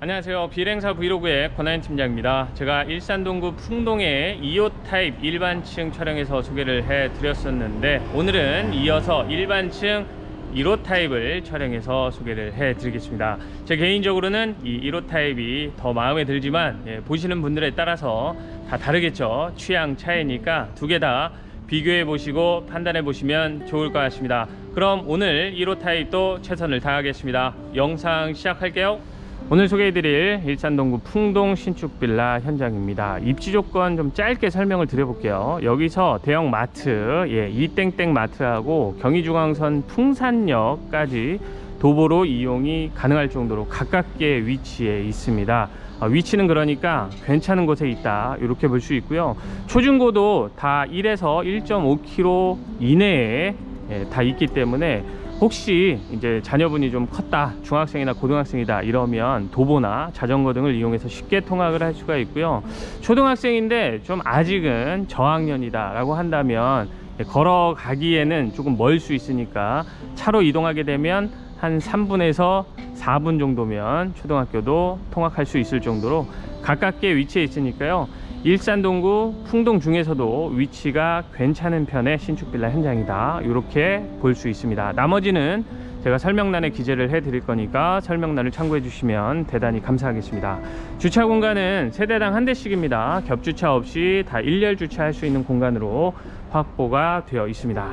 안녕하세요. 비행사 브이로그의 권하연 팀장입니다. 제가 일산 동구 풍동의 2호 타입 일반층 촬영에서 소개를 해드렸었는데, 오늘은 이어서 일반층 1호 타입을 촬영해서 소개를 해드리겠습니다. 제 개인적으로는 이 1호 타입이 더 마음에 들지만 보시는 분들에 따라서 다 다르겠죠. 취향 차이니까 두 개 다 비교해 보시고 판단해 보시면 좋을 것 같습니다. 그럼 오늘 1호 타입도 최선을 다하겠습니다. 영상 시작할게요. 오늘 소개해드릴 일산 동구 풍동 신축 빌라 현장입니다. 입지 조건 좀 짧게 설명을 드려볼게요. 여기서 대형 마트, 이땡땡 마트하고 경의중앙선 풍산역까지 도보로 이용이 가능할 정도로 가깝게 위치해 있습니다. 위치는 그러니까 괜찮은 곳에 있다, 이렇게 볼 수 있고요. 초중고도 다 1에서 1.5km 이내에 다 있기 때문에 혹시 이제 자녀분이 좀 컸다, 중학생이나 고등학생이다 이러면 도보나 자전거 등을 이용해서 쉽게 통학을 할 수가 있고요. 초등학생인데 좀 아직은 저학년이다 라고 한다면 걸어가기에는 조금 멀 수 있으니까 차로 이동하게 되면 한 3분에서 4분 정도면 초등학교도 통학할 수 있을 정도로 가깝게 위치해 있으니까요. 일산 동구 풍동 중에서도 위치가 괜찮은 편의 신축 빌라 현장이다, 이렇게 볼 수 있습니다. 나머지는 제가 설명란에 기재를 해 드릴 거니까 설명란을 참고해 주시면 대단히 감사하겠습니다. 주차 공간은 세대당 한 대씩입니다. 겹주차 없이 다 일렬 주차할 수 있는 공간으로 확보가 되어 있습니다.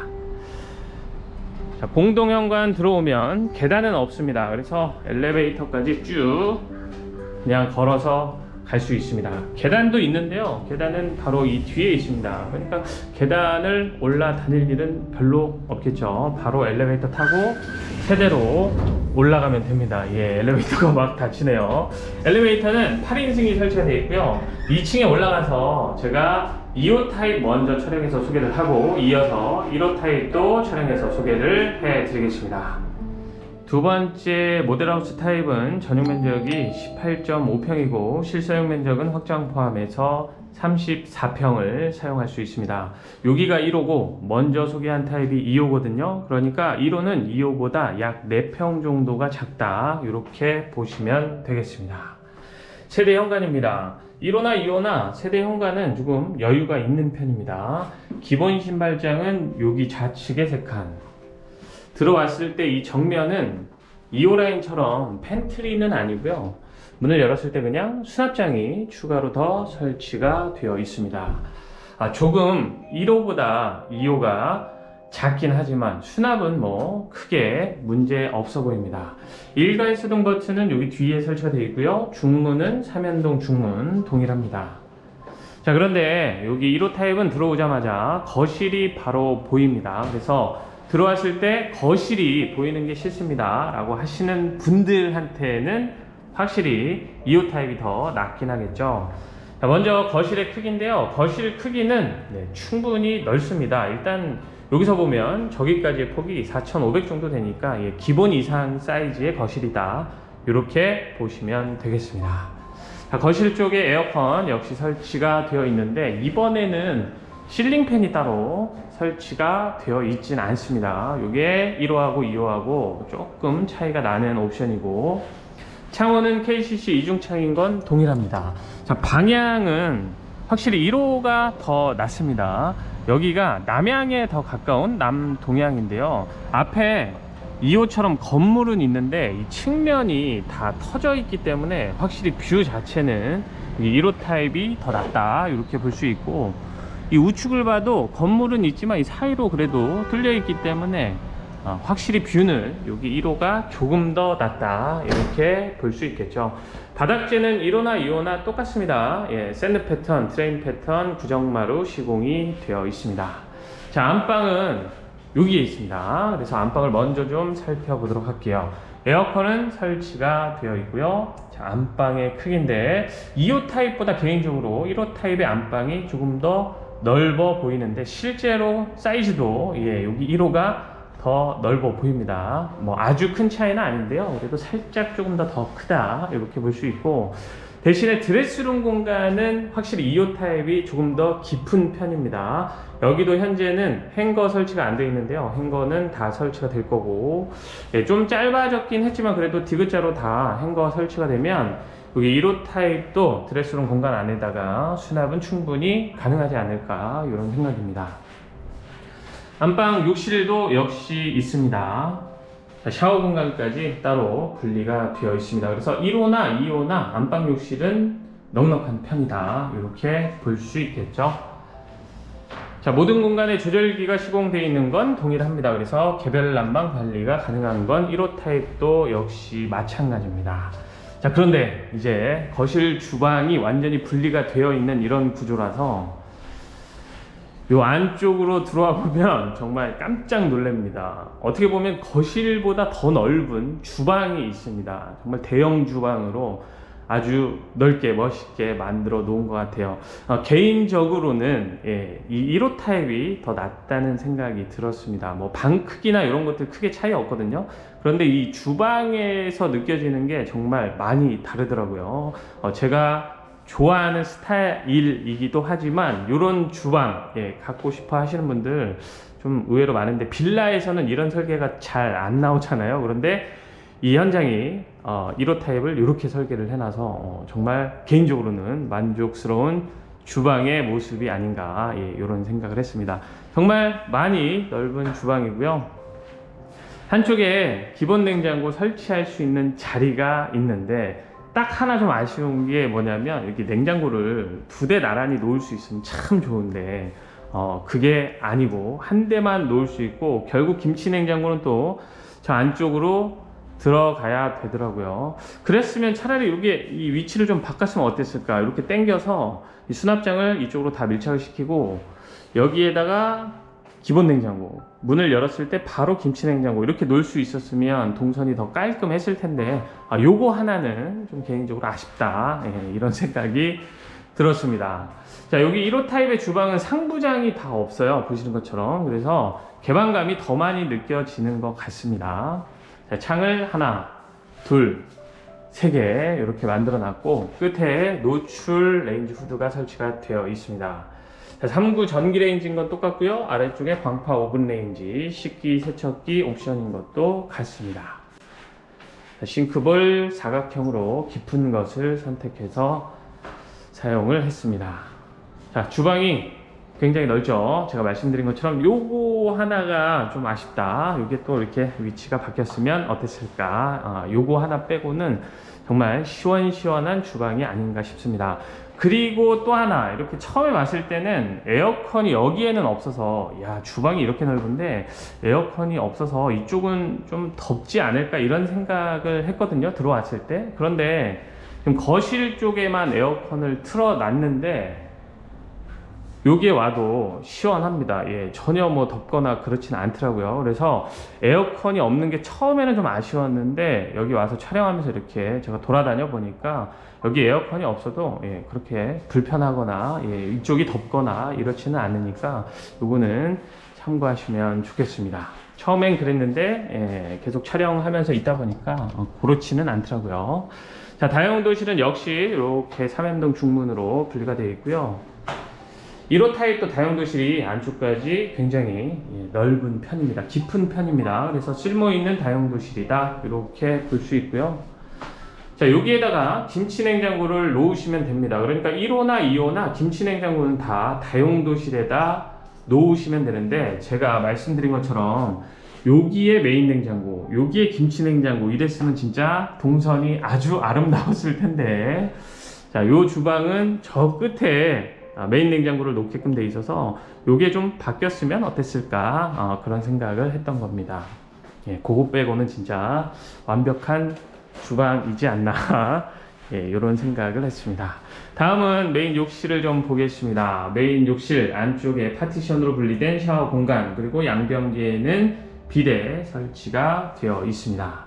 자, 공동 현관 들어오면 계단은 없습니다. 그래서 엘리베이터까지 쭉 그냥 걸어서 갈 수 있습니다. 계단도 있는데요, 계단은 바로 이 뒤에 있습니다. 그러니까 계단을 올라다닐 일은 별로 없겠죠. 바로 엘리베이터 타고 세대로 올라가면 됩니다. 엘리베이터가 막 닫히네요. 엘리베이터는 8인승이 설치가 되어 있고요. 2층에 올라가서 제가 2호 타입 먼저 촬영해서 소개를 하고 이어서 1호 타입도 촬영해서 소개를 해드리겠습니다. 두 번째 모델하우스 타입은 전용 면적이 18.5평이고 실사용 면적은 확장 포함해서 34평을 사용할 수 있습니다. 여기가 1호고 먼저 소개한 타입이 2호거든요. 그러니까 1호는 2호보다 약 4평 정도가 작다, 이렇게 보시면 되겠습니다. 세대 현관입니다. 1호나 2호나 세대 현관은 조금 여유가 있는 편입니다. 기본 신발장은 여기 좌측에 3칸, 들어왔을 때 이 정면은 2호 라인처럼 팬트리는 아니고요. 문을 열었을 때 그냥 수납장이 추가로 더 설치가 되어 있습니다. 조금 1호보다 2호가 작긴 하지만 수납은 뭐 크게 문제 없어 보입니다. 일괄 수동 버튼은 여기 뒤에 설치가 되어 있고요. 중문은 삼연동 중문 동일합니다. 자, 그런데 여기 1호 타입은 들어오자마자 거실이 바로 보입니다. 그래서 들어왔을 때 거실이 보이는 게 싫습니다 라고 하시는 분들한테는 확실히 2호 타입이 더 낫긴 하겠죠. 자, 먼저 거실의 크기인데요. 거실 크기는 충분히 넓습니다. 일단 여기서 보면 저기까지의 폭이 4,500 정도 되니까 기본 이상 사이즈의 거실이다, 이렇게 보시면 되겠습니다. 자, 거실 쪽에 에어컨 역시 설치가 되어 있는데 이번에는 실링팬이 따로 설치가 되어 있진 않습니다. 이게 1호하고 2호하고 조금 차이가 나는 옵션이고, 창호는 KCC 이중창인 건 동일합니다. 자, 방향은 확실히 1호가 더 낫습니다. 여기가 남향에 더 가까운 남동향인데요, 앞에 2호처럼 건물은 있는데 이 측면이 다 터져 있기 때문에 확실히 뷰 자체는 1호 타입이 더 낫다, 이렇게 볼 수 있고, 이 우측을 봐도 건물은 있지만 이 사이로 그래도 뚫려 있기 때문에 확실히 뷰는 여기 1호가 조금 더 낫다, 이렇게 볼 수 있겠죠. 바닥재는 1호나 2호나 똑같습니다. 샌드 패턴, 트레인 패턴, 구정마루 시공이 되어 있습니다. 자, 안방은 여기에 있습니다. 그래서 안방을 먼저 좀 살펴보도록 할게요. 에어컨은 설치가 되어 있고요. 자, 안방의 크기인데 2호 타입보다 개인적으로 1호 타입의 안방이 조금 더 넓어 보이는데 실제로 사이즈도 여기 1호가 더 넓어 보입니다. 뭐 아주 큰 차이는 아닌데요, 그래도 살짝 조금 더 크다, 이렇게 볼 수 있고, 대신에 드레스룸 공간은 확실히 2호 타입이 조금 더 깊은 편입니다. 여기도 현재는 행거 설치가 안 되어 있는데요, 행거는 다 설치가 될 거고, 좀 짧아졌긴 했지만 그래도 디귿자로 다 행거 설치가 되면 여기 1호 타입도 드레스룸 공간 안에다가 수납은 충분히 가능하지 않을까 이런 생각입니다. 안방 욕실도 역시 있습니다. 샤워 공간까지 따로 분리가 되어 있습니다. 그래서 1호나 2호나 안방 욕실은 넉넉한 편이다 이렇게 볼 수 있겠죠. 자, 모든 공간에 조절기가 시공되어 있는 건 동일합니다. 그래서 개별 난방 관리가 가능한 건 1호 타입도 역시 마찬가지입니다. 자, 그런데 이제 거실 주방이 완전히 분리가 되어 있는 이런 구조라서 요 안쪽으로 들어와 보면 정말 깜짝 놀랍니다. 어떻게 보면 거실보다 더 넓은 주방이 있습니다. 정말 대형 주방으로 아주 넓게 멋있게 만들어 놓은 것 같아요. 개인적으로는 이 1호 타입이 더 낫다는 생각이 들었습니다. 뭐 방 크기나 이런 것들 크게 차이 없거든요. 그런데 이 주방에서 느껴지는 게 정말 많이 다르더라고요. 제가 좋아하는 스타일이기도 하지만 이런 주방 갖고 싶어 하시는 분들 좀 의외로 많은데, 빌라에서는 이런 설계가 잘 안 나오잖아요. 그런데 이 현장이 1호 타입을 이렇게 설계를 해놔서 정말 개인적으로는 만족스러운 주방의 모습이 아닌가 이런 생각을 했습니다. 정말 많이 넓은 주방이고요. 한쪽에 기본 냉장고 설치할 수 있는 자리가 있는데 딱 하나 좀 아쉬운 게 뭐냐면, 이렇게 냉장고를 2대 나란히 놓을 수 있으면 참 좋은데 그게 아니고 한 대만 놓을 수 있고, 결국 김치 냉장고는 또 저 안쪽으로 들어가야 되더라고요. 그랬으면 차라리 이게 이 위치를 좀 바꿨으면 어땠을까. 이렇게 당겨서 이 수납장을 이쪽으로 다 밀착을 시키고 여기에다가 기본 냉장고, 문을 열었을 때 바로 김치 냉장고 이렇게 놓을 수 있었으면 동선이 더 깔끔했을 텐데, 요거 하나는 좀 개인적으로 아쉽다 이런 생각이 들었습니다. 자, 여기 1호 타입의 주방은 상부장이 다 없어요, 보시는 것처럼. 그래서 개방감이 더 많이 느껴지는 것 같습니다. 자, 창을 하나, 둘, 3개 이렇게 만들어 놨고, 끝에 노출 레인지 후드가 설치가 되어 있습니다. 자, 3구 전기 레인지인 건 똑같고요. 아래쪽에 광파 오븐 레인지, 식기, 세척기 옵션인 것도 같습니다. 자, 싱크볼 사각형으로 깊은 것을 선택해서 사용을 했습니다. 자, 주방이 굉장히 넓죠. 제가 말씀드린 것처럼 요거 하나가 좀 아쉽다. 요게 또 이렇게 위치가 바뀌었으면 어땠을까. 요거 하나 빼고는 정말 시원시원한 주방이 아닌가 싶습니다. 그리고 또 하나, 이렇게 처음에 왔을 때는 에어컨이 여기에는 없어서, 야, 주방이 이렇게 넓은데 에어컨이 없어서 이쪽은 좀 덥지 않을까 이런 생각을 했거든요, 들어왔을 때. 그런데 지금 거실 쪽에만 에어컨을 틀어 놨는데 여기에 와도 시원합니다. 전혀 뭐 덥거나 그렇지는 않더라고요. 그래서 에어컨이 없는 게 처음에는 좀 아쉬웠는데, 여기 와서 촬영하면서 이렇게 제가 돌아다녀 보니까 여기 에어컨이 없어도 그렇게 불편하거나 이쪽이 덥거나 이렇지는 않으니까 요거는 참고하시면 좋겠습니다. 처음엔 그랬는데 계속 촬영하면서 있다 보니까 그렇지는 않더라고요. 자, 다용도실은 역시 이렇게 3연동 중문으로 분리가 되어 있고요. 1호 타입도 다용도실이 안쪽까지 굉장히 넓은 편입니다. 깊은 편입니다. 그래서 쓸모있는 다용도실이다 이렇게 볼 수 있고요. 자, 여기에다가 김치냉장고를 놓으시면 됩니다. 그러니까 1호나 2호나 김치냉장고는 다 다용도실에다 놓으시면 되는데, 제가 말씀드린 것처럼 여기에 메인 냉장고, 여기에 김치냉장고 이랬으면 진짜 동선이 아주 아름다웠을 텐데, 자, 요 주방은 저 끝에 메인 냉장고를 놓게끔 돼 있어서 요게 좀 바뀌었으면 어땠을까 그런 생각을 했던 겁니다. 그거 빼고는 진짜 완벽한 주방이지 않나 이런 생각을 했습니다. 다음은 메인 욕실을 좀 보겠습니다. 메인 욕실 안쪽에 파티션으로 분리된 샤워 공간, 그리고 양변기에는 비데 설치가 되어 있습니다.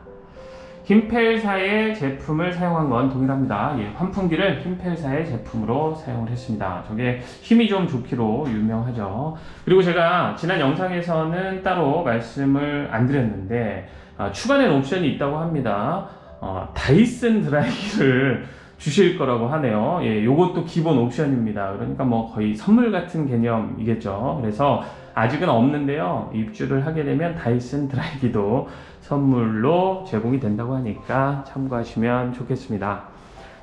힘펠사의 제품을 사용한 건 동일합니다. 환풍기를 힘펠사의 제품으로 사용을 했습니다. 저게 힘이 좀 좋기로 유명하죠. 그리고 제가 지난 영상에서는 따로 말씀을 안 드렸는데 추가된 옵션이 있다고 합니다. 다이슨 드라이기를 주실 거라고 하네요. 요것도 기본 옵션입니다. 그러니까 뭐 거의 선물 같은 개념이겠죠. 그래서 아직은 없는데요, 입주를 하게 되면 다이슨 드라이기도 선물로 제공이 된다고 하니까 참고하시면 좋겠습니다. 자,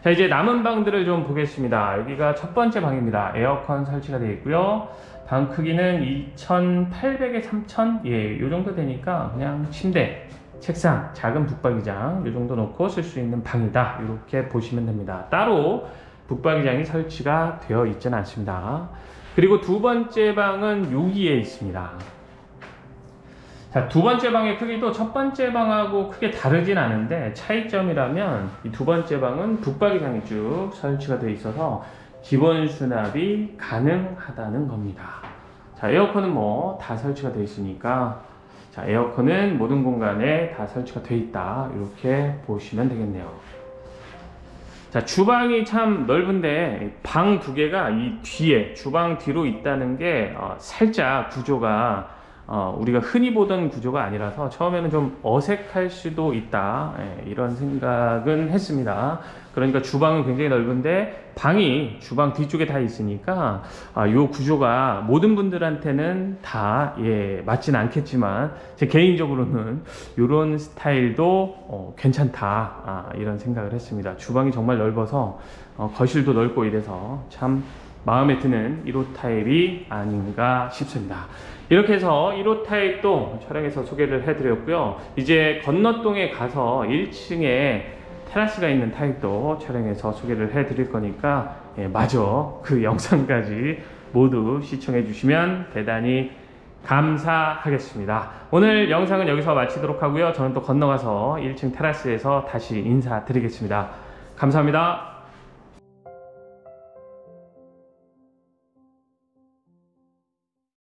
자, 이제 남은 방들을 좀 보겠습니다. 여기가 첫 번째 방입니다. 에어컨 설치가 되어 있고요. 방 크기는 2800에 3000, 예, 요 정도 되니까 그냥 침대, 책상, 작은 북박이장 요 정도 놓고 쓸 수 있는 방이다, 이렇게 보시면 됩니다. 따로 북박이장이 설치가 되어 있지는 않습니다. 그리고 두 번째 방은 여기에 있습니다. 자, 두 번째 방의 크기도 첫 번째 방하고 크게 다르진 않은데, 차이점이라면 이 두 번째 방은 북박이장이 쭉 설치가 되어 있어서 기본 수납이 가능하다는 겁니다. 자, 에어컨은 뭐 다 설치가 되어 있으니까, 자, 에어컨은 모든 공간에 다 설치가 되어 있다, 이렇게 보시면 되겠네요. 자, 주방이 참 넓은데 방 두 개가 이 뒤에, 주방 뒤로 있다는 게 살짝 구조가 우리가 흔히 보던 구조가 아니라서 처음에는 좀 어색할 수도 있다, 예, 이런 생각은 했습니다. 그러니까 주방은 굉장히 넓은데 방이 주방 뒤쪽에 다 있으니까 요 구조가 모든 분들한테는 다, 예, 맞진 않겠지만 제 개인적으로는 이런 스타일도 괜찮다, 이런 생각을 했습니다. 주방이 정말 넓어서 거실도 넓고 이래서 참 마음에 드는 1호 타입이 아닌가 싶습니다. 이렇게 해서 1호 타입도 촬영해서 소개를 해드렸고요. 이제 건너동에 가서 1층에 테라스가 있는 타입도 촬영해서 소개를 해드릴 거니까, 예, 마저 그 영상까지 모두 시청해 주시면 대단히 감사하겠습니다. 오늘 영상은 여기서 마치도록 하고요. 저는 또 건너가서 1층 테라스에서 다시 인사드리겠습니다. 감사합니다.